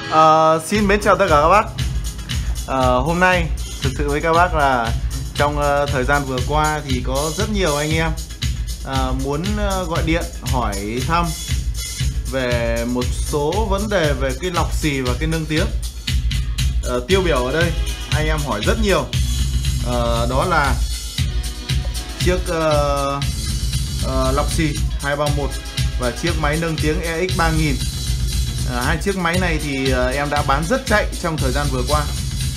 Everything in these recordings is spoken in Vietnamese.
Xin mến chào tất cả các bác. Hôm nay thực sự với các bác là trong thời gian vừa qua thì có rất nhiều anh em muốn gọi điện hỏi thăm về một số vấn đề về cái lọc xì và cái nâng tiếng. Tiêu biểu ở đây anh em hỏi rất nhiều, đó là chiếc lọc xì 231 và chiếc máy nâng tiếng EX 3000. Hai chiếc máy này thì em đã bán rất chạy trong thời gian vừa qua.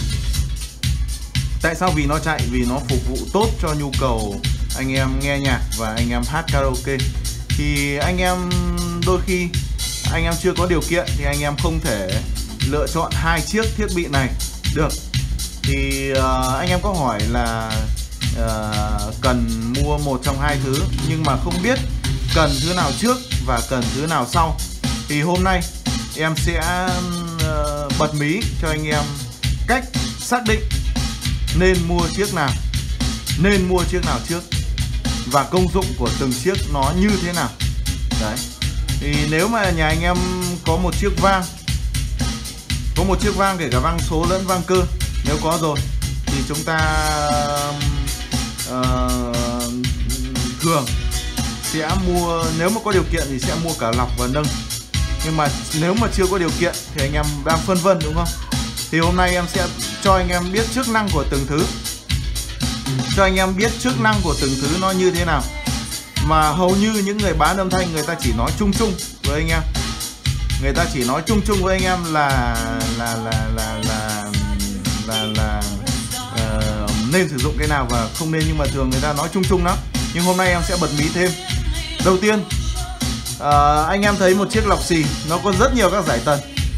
Tại sao? Vì nó chạy, vì nó phục vụ tốt cho nhu cầu anh em nghe nhạc và anh em hát karaoke. Thì anh em đôi khi anh em chưa có điều kiện thì anh em không thể lựa chọn hai chiếc thiết bị này được. Thì anh em có hỏi là cần mua một trong hai thứ nhưng mà không biết cần thứ nào trước và cần thứ nào sau. Thì hôm nay em sẽ bật mí cho anh em cách xác định nên mua chiếc nào trước và công dụng của từng chiếc nó như thế nào. Đấy. Thì nếu mà nhà anh em có một chiếc vang, kể cả vang số lẫn vang cơ, nếu có rồi thì chúng ta thường sẽ mua, nếu mà có điều kiện thì sẽ mua cả lọc và nâng. Nhưng mà nếu mà chưa có điều kiện thì anh em đang phân vân, đúng không? Thì hôm nay em sẽ cho anh em biết chức năng của từng thứ, nó như thế nào. Mà hầu như những người bán âm thanh người ta chỉ nói chung chung với anh em. Người ta chỉ nói chung chung với anh em là nên sử dụng cái nào và không nên, nhưng mà thường người ta nói chung chung lắm. Nhưng hôm nay em sẽ bật mí thêm. Đầu tiên, anh em thấy một chiếc lọc xì nó có rất nhiều các giải tần.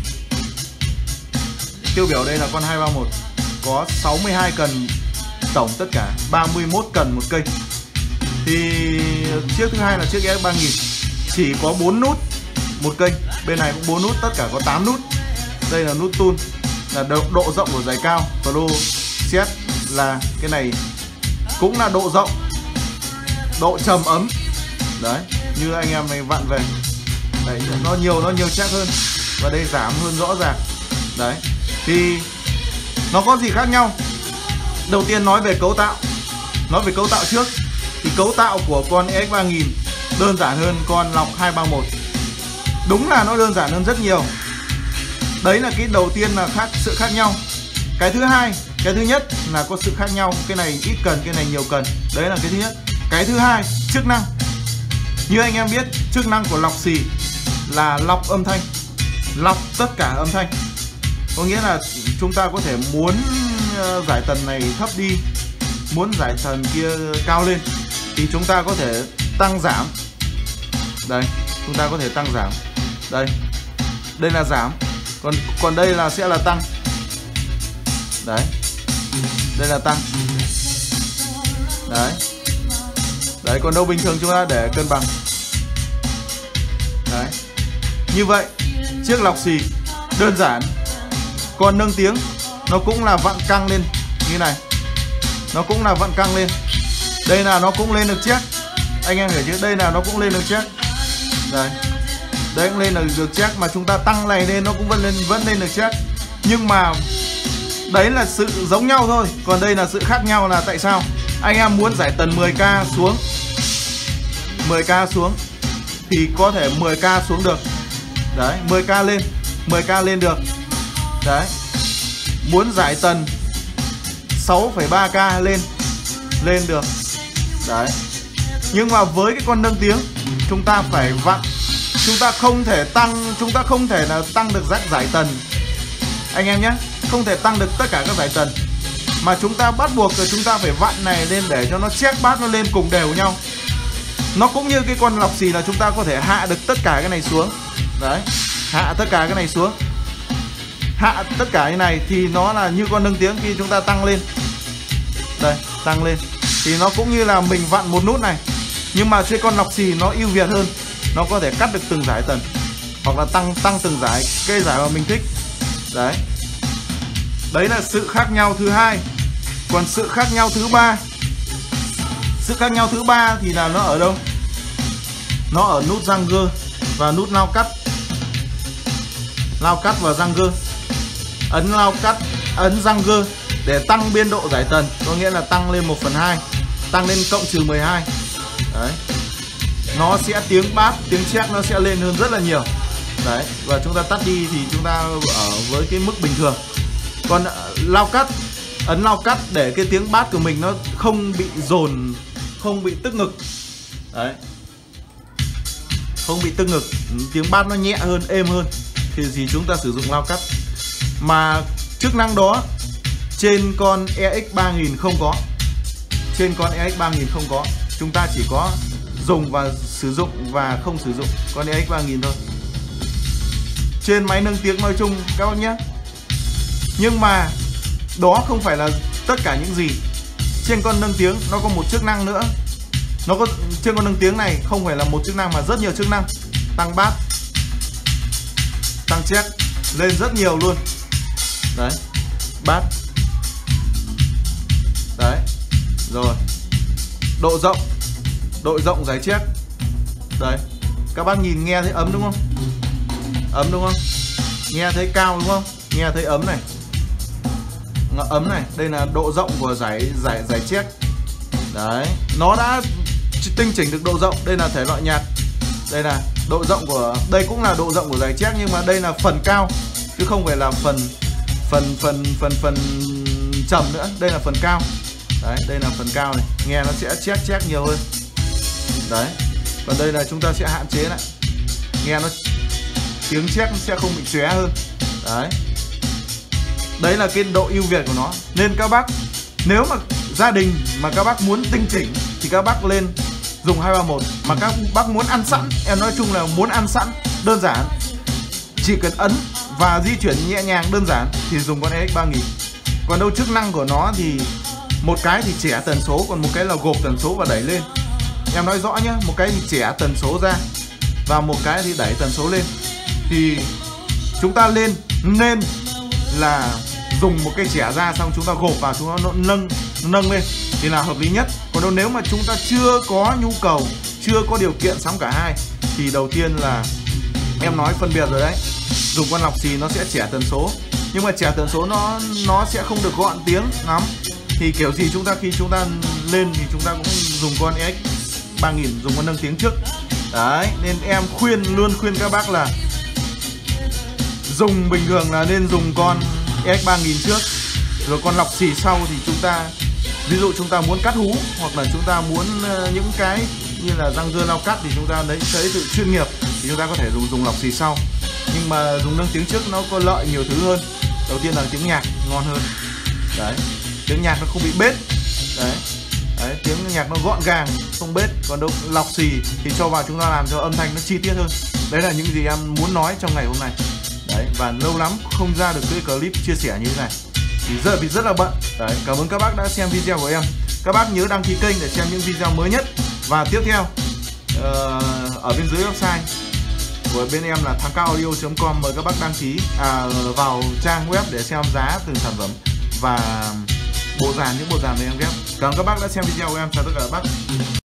Tiêu biểu đây là con 231, có 62 cần tổng, tất cả 31 cần một cây. Thì chiếc thứ hai là chiếc EX 3000, chỉ có 4 nút một cây. Bên này cũng 4 nút, tất cả có 8 nút. Đây là nút tune, là độ rộng của dải cao. Flow set là cái này cũng là độ rộng, độ trầm ấm. Đấy, như anh em này vặn về. Đấy, nó nhiều chắc hơn. Và đây giảm hơn rõ ràng. Đấy, thì nó có gì khác nhau? Đầu tiên nói về cấu tạo. Nói về cấu tạo trước thì cấu tạo của con EX 3000 đơn giản hơn con lọc 231. Đúng là nó đơn giản hơn rất nhiều. Đấy là cái đầu tiên là sự khác nhau. Cái thứ nhất là có sự khác nhau. Cái này ít cần, cái này nhiều cần. Đấy là cái thứ nhất. Cái thứ hai, chức năng. Như anh em biết, chức năng của lọc xì là lọc âm thanh, lọc tất cả âm thanh. Có nghĩa là chúng ta có thể muốn giải tần này thấp đi, muốn giải tần kia cao lên thì chúng ta có thể tăng giảm. Đây, chúng ta có thể tăng giảm. Đây, đây là giảm, còn đây là sẽ là tăng. Đấy, đây là tăng. Đấy, đấy, còn đâu bình thường chúng ta để cân bằng. Đấy, như vậy chiếc lọc xì đơn giản. Còn nâng tiếng nó cũng là vặn căng lên như này, nó cũng là vặn căng lên. Đây là nó cũng lên được check, anh em hiểu chứ? Đây là nó cũng lên được check. Đây, đây cũng lên được check, mà chúng ta tăng này lên nó cũng vẫn lên được check. Nhưng mà đấy là sự giống nhau thôi. Còn đây là sự khác nhau là tại sao? Anh em muốn giải tần 10k xuống, 10k xuống thì có thể 10k xuống được. Đấy, 10k lên được. Đấy, muốn giải tần 6,3k lên được. Đấy, nhưng mà với cái con nâng tiếng chúng ta phải vặn, chúng ta không thể là tăng được giải tần anh em nhé, không thể tăng được tất cả các giải tần, mà chúng ta bắt buộc là chúng ta phải vặn này lên để cho nó check bass nó lên cùng đều nhau. Nó cũng như cái con lọc xì là chúng ta có thể hạ được tất cả cái này xuống. Đấy, hạ tất cả cái này xuống, hạ tất cả cái này thì nó là như con nâng tiếng. Khi chúng ta tăng lên, đây, tăng lên thì nó cũng như là mình vặn một nút này. Nhưng mà cái con lọc xì nó ưu việt hơn, nó có thể cắt được từng giải tần, hoặc là tăng từng giải, cái giải mà mình thích. Đấy, đấy là sự khác nhau thứ hai. Còn sự khác nhau thứ ba thì là nó ở đâu? Nó ở nút răng gơ và nút nao cắt. lao cắt và răng gơ. Ấn lao cắt, ấn răng gơ để tăng biên độ giải tần, có nghĩa là tăng lên 1/2, tăng lên cộng trừ 12. Đấy. Nó sẽ tiếng bass, tiếng check nó sẽ lên hơn rất là nhiều. Đấy, và chúng ta tắt đi thì chúng ta ở với cái mức bình thường. Còn lao cắt, ấn lao cắt để cái tiếng bass của mình nó không bị dồn, không bị tức ngực. Đấy. Không bị tức ngực, tiếng bass nó nhẹ hơn, êm hơn thì chúng ta sử dụng lao cắt. Mà chức năng đó trên con EX3000 không có. Trên con EX3000 không có. Chúng ta chỉ có dùng và sử dụng và không sử dụng con EX3000 thôi. Trên máy nâng tiếng nói chung các bác nhé. Nhưng mà đó không phải là tất cả những gì. Trên con nâng tiếng nó có một chức năng nữa. Nó có, trên con nâng tiếng này không phải là một chức năng mà rất nhiều chức năng. Tăng bass, tăng check, lên rất nhiều luôn. Đấy, bass. Đấy, rồi. Độ rộng giải check. Đấy, các bác nhìn nghe thấy ấm đúng không? Ấm đúng không? Nghe thấy cao đúng không? Nghe thấy ấm này. Ấm này, đây là độ rộng của giải check. Đấy, nó đã tinh chỉnh được độ rộng. Đây là thể loại nhạc. Đây là độ rộng của, đây cũng là độ rộng của giải check, nhưng mà đây là phần cao chứ không phải là phần trầm nữa. Đây là phần cao. Đấy, đây là phần cao này, nghe nó sẽ check nhiều hơn. Đấy. Còn đây là chúng ta sẽ hạn chế lại. Nghe nó tiếng check sẽ không bị chóe hơn. Đấy. Đấy là cái độ ưu việt của nó. Nên các bác, nếu mà gia đình mà các bác muốn tinh chỉnh thì các bác lên dùng 231. Mà các bác muốn ăn sẵn, em nói chung là muốn ăn sẵn, đơn giản, chỉ cần ấn và di chuyển nhẹ nhàng đơn giản thì dùng con EX3000. Còn đâu chức năng của nó thì một cái thì chẻ tần số, còn một cái là gộp tần số và đẩy lên. Em nói rõ nhé, một cái thì chẻ tần số ra và một cái thì đẩy tần số lên. Thì chúng ta nên là dùng một cái chẻ ra xong chúng ta gộp vào, chúng ta nâng lên thì là hợp lý nhất. Còn đâu nếu mà chúng ta chưa có nhu cầu, chưa có điều kiện sắm cả hai thì đầu tiên là em nói phân biệt rồi đấy, dùng con lọc xì nó sẽ chẻ tần số, nhưng mà chẻ tần số nó sẽ không được gọn tiếng lắm. Thì kiểu gì chúng ta khi chúng ta lên thì chúng ta cũng dùng con EX3000, dùng con nâng tiếng trước. Đấy, nên em luôn khuyên các bác là dùng bình thường là nên dùng con EX3000 trước, rồi con lọc xì sau thì chúng ta, ví dụ chúng ta muốn cắt hú hoặc là chúng ta muốn những cái như là răng gơ lao cắt thì chúng ta lấy sự chuyên nghiệp thì chúng ta có thể dùng lọc xì sau. Nhưng mà dùng nâng tiếng trước nó có lợi nhiều thứ hơn. Đầu tiên là tiếng nhạc ngon hơn. Đấy, tiếng nhạc nó không bị bết. Đấy, tiếng nhạc nó gọn gàng, không bết. Còn đâu lọc xì thì cho vào chúng ta làm cho âm thanh nó chi tiết hơn. Đấy là những gì em muốn nói trong ngày hôm nay. Đấy, và lâu lắm không ra được cái clip chia sẻ như thế này vì rất là bận. Đấy, cảm ơn các bác đã xem video của em. Các bác nhớ đăng ký kênh để xem những video mới nhất. Và tiếp theo ở bên dưới website của bên em là thangcaoaudio.com, mời các bác đăng ký vào trang web để xem giá từng sản phẩm và những bộ dàn mà em ghép. Cảm ơn các bác đã xem video của em. Chào tất cả các bác.